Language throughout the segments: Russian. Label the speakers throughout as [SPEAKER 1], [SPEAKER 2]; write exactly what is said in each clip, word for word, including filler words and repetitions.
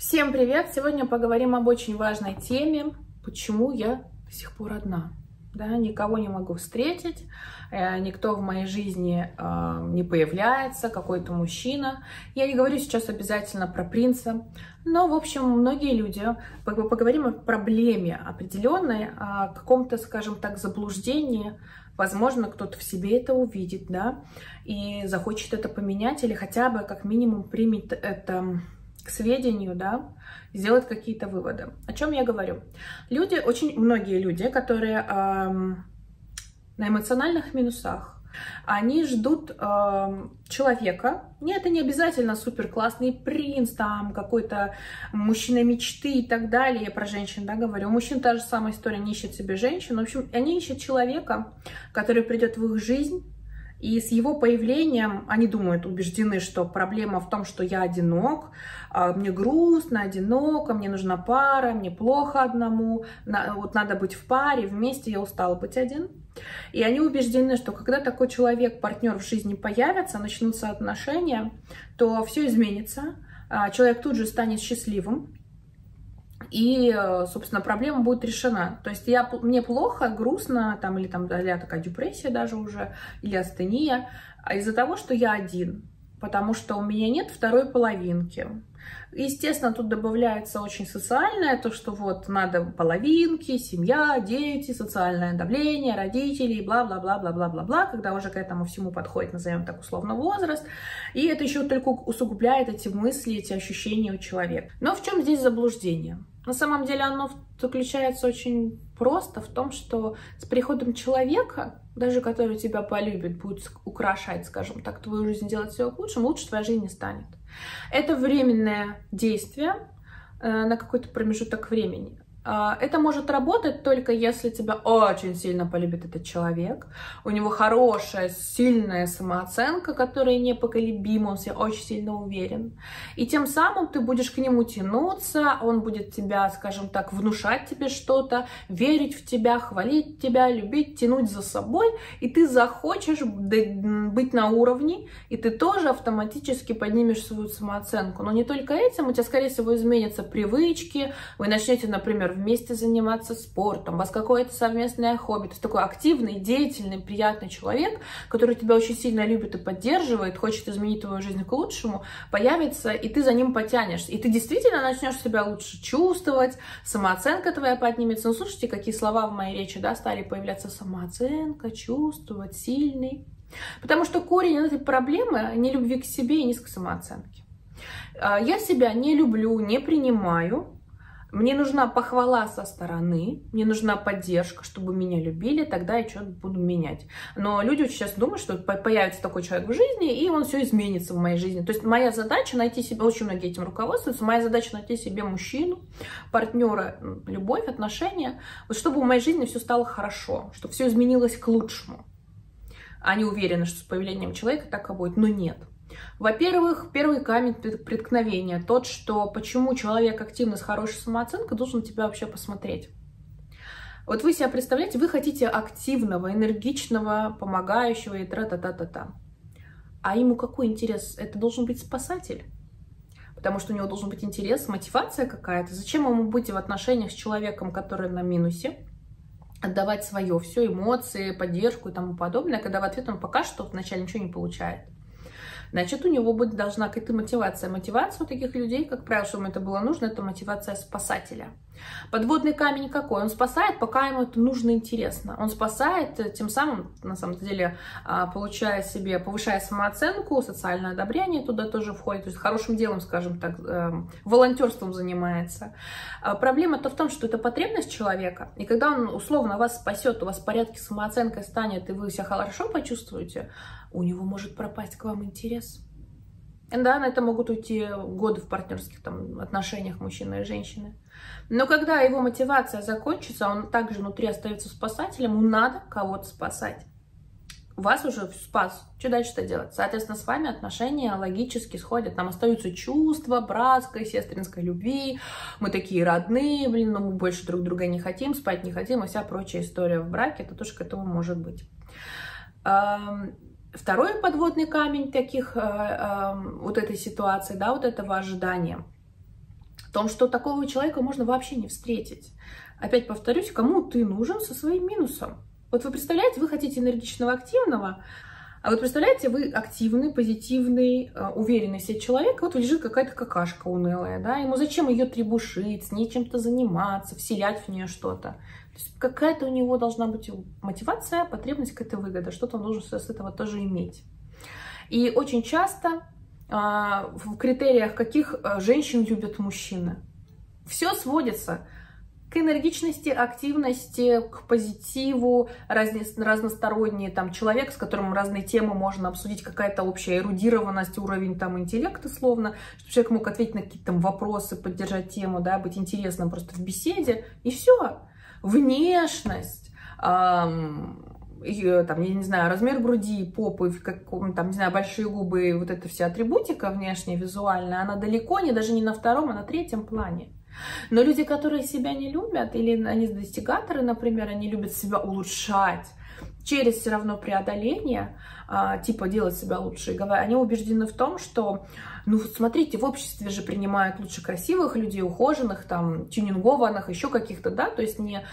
[SPEAKER 1] Всем привет! Сегодня поговорим об очень важной теме, почему я до сих пор одна. Да, никого не могу встретить, никто в моей жизни э, не появляется, какой-то мужчина. Я не говорю сейчас обязательно про принца, но, в общем, многие люди, поговорим о проблеме определенной, о каком-то, скажем так, заблуждении. Возможно, кто-то в себе это увидит, да, и захочет это поменять, или хотя бы, как минимум, примет это к сведению, да, сделать какие-то выводы. О чем я говорю? Люди, очень многие люди, которые эм, на эмоциональных минусах, они ждут эм, человека. Нет, это не обязательно супер классный принц, там какой-то мужчина мечты и так далее. Я про женщин, да, говорю. У мужчин та же самая история, не ищет себе женщину. В общем, они ищут человека, который придет в их жизнь. И с его появлением они думают, убеждены, что проблема в том, что я одинок, мне грустно, одиноко, мне нужна пара, мне плохо одному, вот надо быть в паре, вместе, я устала быть один. И они убеждены, что когда такой человек, партнер в жизни появится, начнутся отношения, то все изменится, человек тут же станет счастливым. И, собственно, проблема будет решена. То есть я, мне плохо, грустно, там, или там или такая депрессия даже уже, или астения, из-за того, что я один, потому что у меня нет второй половинки. Естественно, тут добавляется очень социальное, то, что вот надо половинки, семья, дети, социальное давление, родители, бла-бла-бла-бла-бла-бла-бла, когда уже к этому всему подходит, назовем так условно, возраст. И это еще только усугубляет эти мысли, эти ощущения у человека. Но в чем здесь заблуждение? На самом деле оно заключается очень просто в том, что с приходом человека, даже который тебя полюбит, будет украшать, скажем так, твою жизнь, делать все к лучшему, лучше твоя жизнь не станет. Это временное действие э, на какой-то промежуток времени. Это может работать только если тебя очень сильно полюбит этот человек, у него хорошая, сильная самооценка, которая непоколебима, он в себе очень сильно уверен. И тем самым ты будешь к нему тянуться, он будет тебя, скажем так, внушать тебе что-то, верить в тебя, хвалить тебя, любить, тянуть за собой, и ты захочешь быть на уровне, и ты тоже автоматически поднимешь свою самооценку. Но не только этим, у тебя, скорее всего, изменятся привычки, вы начнете, например, вместе заниматься спортом, у вас какое-то совместное хобби, то есть такой активный, деятельный, приятный человек, который тебя очень сильно любит и поддерживает, хочет изменить твою жизнь к лучшему, появится, и ты за ним потянешься. И ты действительно начнешь себя лучше чувствовать, самооценка твоя поднимется. Ну, слушайте, какие слова в моей речи, да, стали появляться: самооценка, чувствовать, сильный. Потому что корень этой проблемы не любви к себе и низкой самооценки. Я себя не люблю, не принимаю. Мне нужна похвала со стороны, мне нужна поддержка, чтобы меня любили, тогда я что-то буду менять. Но люди сейчас думают, что появится такой человек в жизни, и он все изменится в моей жизни. То есть моя задача найти себе, очень многие этим руководствуются, моя задача найти себе мужчину, партнера, любовь, отношения, вот чтобы в моей жизни все стало хорошо, чтобы все изменилось к лучшему. Они уверены, что с появлением человека так и будет, но нет. Во-первых, первый камень преткновения, тот, что почему человек активно с хорошей самооценкой должен на тебя вообще посмотреть. Вот вы себя представляете, вы хотите активного, энергичного, помогающего и тра-та-та-та-та. А ему какой интерес? Это должен быть спасатель. Потому что у него должен быть интерес, мотивация какая-то. Зачем ему быть в отношениях с человеком, который на минусе? Отдавать свое, все, эмоции, поддержку и тому подобное, когда в ответ он пока что вначале ничего не получает. Значит, у него будет, должна какая-то мотивация. Мотивация у таких людей, как правило, чтобы это было нужно, это мотивация спасателя. Подводный камень какой? Он спасает, пока ему это нужно и интересно. Он спасает, тем самым, на самом деле, получая себе, повышая самооценку, социальное одобрение туда тоже входит, то есть хорошим делом, скажем так, волонтерством занимается. Проблема-то в том, что это потребность человека, и когда он условно вас спасет, у вас в порядке с самооценкой станет, и вы себя хорошо почувствуете, у него может пропасть к вам интерес. Да, на это могут уйти годы в партнерских там отношениях мужчины и женщины. Но когда его мотивация закончится, он также внутри остается спасателем, ему надо кого-то спасать. Вас уже спас. Что дальше-то делать? Соответственно, с вами отношения логически сходят. Нам остаются чувства братской, сестринской любви. Мы такие родные, блин, но мы больше друг друга не хотим, спать не хотим, и вся прочая история в браке. Это тоже к этому может быть. Второй подводный камень таких, вот этой ситуации, да, вот этого ожидания. В том, что такого человека можно вообще не встретить. Опять повторюсь, кому ты нужен со своим минусом? Вот вы представляете, вы хотите энергичного, активного, а вот представляете, вы активный, позитивный, уверенный в себе человек, и вот лежит какая-то какашка унылая, да, ему зачем ее требушить, с ней чем-то заниматься, вселять в нее что-то. То есть какая-то у него должна быть мотивация, потребность, какая-то выгода, что-то он должен с этого тоже иметь. И очень часто в критериях каких женщин любят мужчины. Все сводится к энергичности, активности, к позитиву, разно, разносторонний там человек, с которым разные темы можно обсудить, какая-то общая эрудированность, уровень там интеллекта словно, чтобы человек мог ответить на какие-то там вопросы, поддержать тему, да, быть интересным просто в беседе, и все. Внешность, эм, и, там, я не знаю, размер груди, попы, как, там, не знаю, большие губы, вот эта вся атрибутика внешняя, визуальная, она далеко не, даже не на втором, а на третьем плане. Но люди, которые себя не любят, или они достигаторы, например, они любят себя улучшать через все равно преодоление, типа делать себя лучше, они убеждены в том, что, ну вот смотрите, в обществе же принимают лучше красивых людей, ухоженных, там, тюнингованных, еще каких-то, да, то есть не...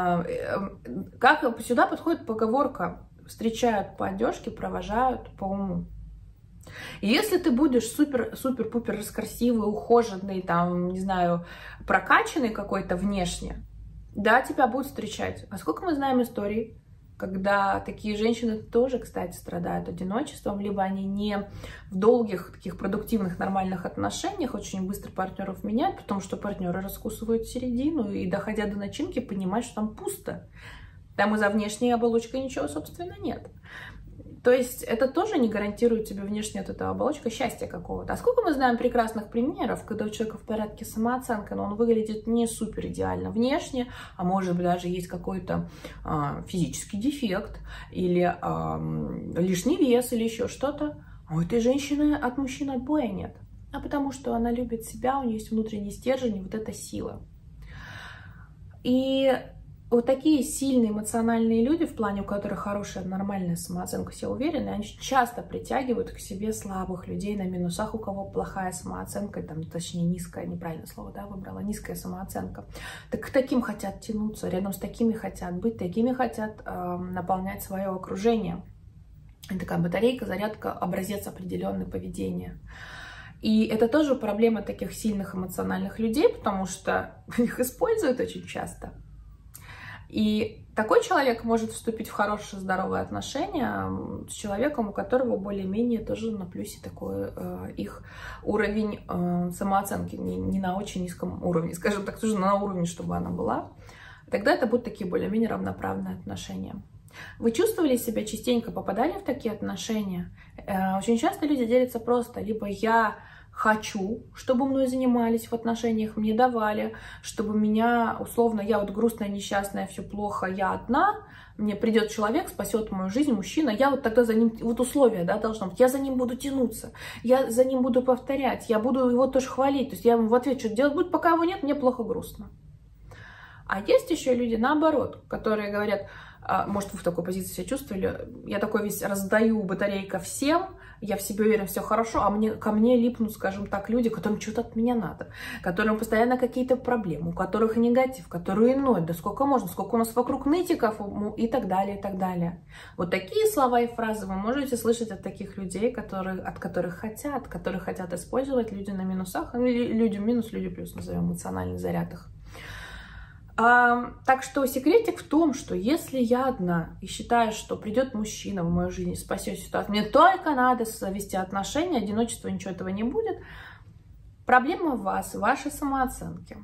[SPEAKER 1] Как сюда подходит поговорка: встречают по одежке, провожают по уму. И если ты будешь супер-супер-пупер красивый, ухоженный, там, не знаю, прокачанный какой-то внешне, да, тебя будут встречать. А сколько мы знаем историй, когда такие женщины тоже, кстати, страдают одиночеством, либо они не в долгих, таких продуктивных, нормальных отношениях, очень быстро партнеров меняют, потому что партнеры раскусывают середину и, доходя до начинки, понимают, что там пусто. Там и за внешней оболочкой ничего, собственно, нет. То есть это тоже не гарантирует тебе внешне от этой оболочки счастья какого-то. А сколько мы знаем прекрасных примеров, когда у человека в порядке самооценка, но он выглядит не супер идеально внешне, а может быть даже есть какой-то э, физический дефект, или э, лишний вес, или еще что-то. А у этой женщины от мужчин отбоя нет. А потому что она любит себя, у нее есть внутренний стержень и вот эта сила. И вот такие сильные эмоциональные люди, в плане у которых хорошая, нормальная самооценка, все уверены, они часто притягивают к себе слабых людей на минусах, у кого плохая самооценка, там, точнее низкая, неправильное слово, да, выбрала, низкая самооценка. Так к таким хотят тянуться, рядом с такими хотят быть, такими хотят э, наполнять свое окружение. Это такая батарейка, зарядка, образец определенного поведения. И это тоже проблема таких сильных эмоциональных людей, потому что их используют очень часто. И такой человек может вступить в хорошие, здоровые отношения с человеком, у которого более-менее тоже на плюсе такой э, их уровень э, самооценки, не, не на очень низком уровне, скажем так, тоже на уровне, чтобы она была. Тогда это будут такие более-менее равноправные отношения. Вы чувствовали себя, частенько попадали в такие отношения? Э, очень часто люди делятся просто: либо я хочу, чтобы мной занимались в отношениях, мне давали, чтобы меня, условно, я вот грустная, несчастная, все плохо, я одна, мне придет человек, спасет мою жизнь, мужчина, я вот тогда за ним, вот условия, да, должно быть, я за ним буду тянуться, я за ним буду повторять, я буду его тоже хвалить, то есть я ему в ответ что-то делать буду, пока его нет, мне плохо, грустно. А есть еще люди наоборот, которые говорят, может, вы в такой позиции себя чувствовали, я такой весь раздаю батарейка всем, я в себе уверен, все хорошо, а мне, ко мне липнут, скажем так, люди, которым что-то от меня надо, которым постоянно какие-то проблемы, у которых негатив, которые ноль, да сколько можно, сколько у нас вокруг нытиков и так далее, и так далее. Вот такие слова и фразы вы можете слышать от таких людей, которые, от которых хотят, которые хотят использовать люди на минусах, люди минус, люди плюс, назовем эмоциональный заряд их. А, так что секретик в том, что если я одна и считаю, что придет мужчина в мою жизнь и спасет ситуацию, мне только надо завести отношения, одиночества, ничего этого не будет. Проблема в вас, в вашей самооценке.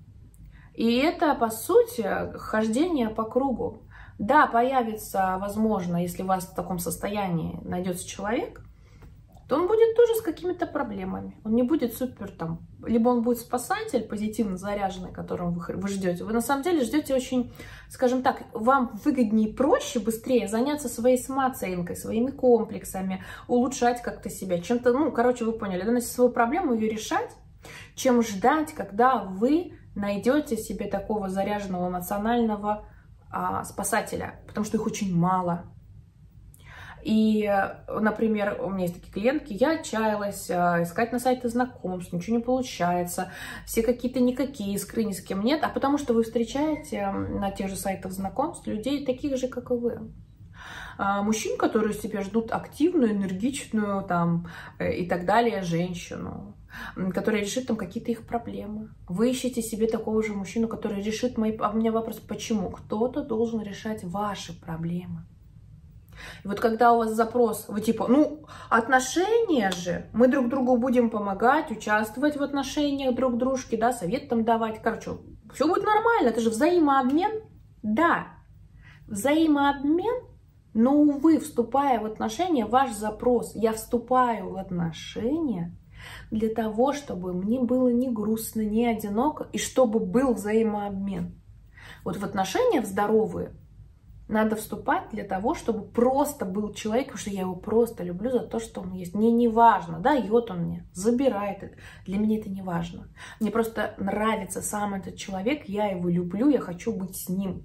[SPEAKER 1] И это, по сути, хождение по кругу. Да, появится, возможно, если у вас в таком состоянии найдется человек, то он будет тоже с какими-то проблемами. Он не будет супер там, либо он будет спасатель, позитивно заряженный, которым вы, вы ждете. Вы на самом деле ждете очень, скажем так, вам выгоднее и проще, быстрее заняться своей самооценкой, своими комплексами, улучшать как-то себя, чем-то, ну, короче, вы поняли, да, свою проблему ее решать, чем ждать, когда вы найдете себе такого заряженного эмоционального а, спасателя, потому что их очень мало. И, например, у меня есть такие клиентки, я отчаялась, искать на сайтах знакомств, ничего не получается, все какие-то никакие, искры ни с кем нет, а потому что вы встречаете на тех же сайтах знакомств людей таких же, как и вы. Мужчин, которые себе ждут активную, энергичную там, и так далее женщину, которая решит там какие-то их проблемы. Вы ищете себе такого же мужчину, который решит мои... А у меня вопрос, почему? Кто-то должен решать ваши проблемы. И вот когда у вас запрос, вы типа, ну, отношения же, мы друг другу будем помогать, участвовать в отношениях друг дружки, да, совет там давать, короче, все будет нормально, это же взаимообмен. Да, взаимообмен, но, увы, вступая в отношения, ваш запрос, я вступаю в отношения для того, чтобы мне было не грустно, не одиноко, и чтобы был взаимообмен. Вот в отношения здоровые надо вступать для того, чтобы просто был человек, потому что я его просто люблю за то, что он есть. Мне не важно, дает он мне, забирает это. Для меня это не важно. Мне просто нравится сам этот человек, я его люблю, я хочу быть с ним.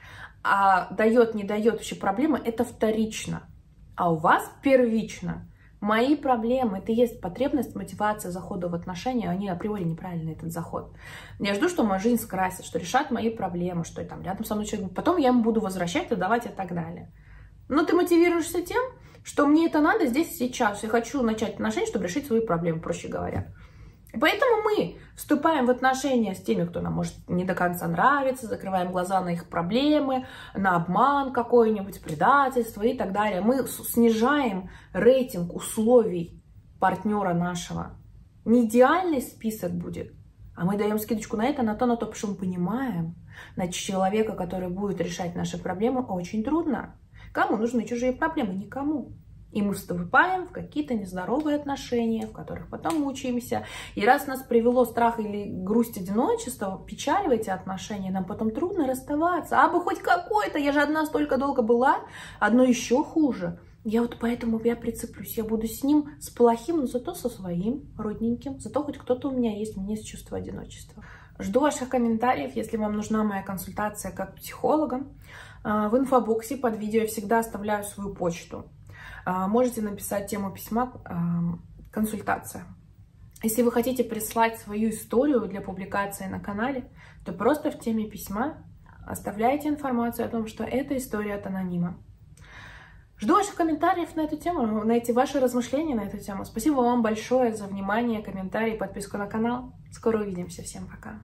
[SPEAKER 1] А дает, не дает вообще проблемы, это вторично. А у вас первично. Мои проблемы, это есть потребность, мотивация захода в отношения, они априори неправильный этот заход. Я жду, что моя жизнь скрасит, что решат мои проблемы, что там рядом со мной человек, потом я ему буду возвращать, отдавать и так далее. Но ты мотивируешься тем, что мне это надо здесь сейчас, я хочу начать отношения, чтобы решить свои проблемы, проще говоря. И поэтому мы вступаем в отношения с теми, кто нам может не до конца нравится, закрываем глаза на их проблемы, на обман какой-нибудь, предательство и так далее. Мы снижаем рейтинг условий партнера нашего. Не идеальный список будет, а мы даем скидочку на это, на то, на то, потому что мы понимаем, на человека, который будет решать наши проблемы, очень трудно. Кому нужны чужие проблемы? Никому. И мы вступаем в какие-то нездоровые отношения, в которых потом мучаемся. И раз нас привело страх или грусть одиночества, печаль в эти отношения, нам потом трудно расставаться. А бы хоть какой-то, я же одна столько долго была, одно еще хуже. Я вот поэтому я прицеплюсь, я буду с ним, с плохим, но зато со своим родненьким. Зато хоть кто-то у меня есть, у меня есть чувство одиночества. Жду ваших комментариев, если вам нужна моя консультация как психолога. В инфобоксе под видео я всегда оставляю свою почту. Можете написать тему письма «Консультация». Если вы хотите прислать свою историю для публикации на канале, то просто в теме письма оставляйте информацию о том, что это история от анонима. Жду ваших комментариев на эту тему, на эти ваши размышления на эту тему. Спасибо вам большое за внимание, комментарии, подписку на канал. Скоро увидимся. Всем пока.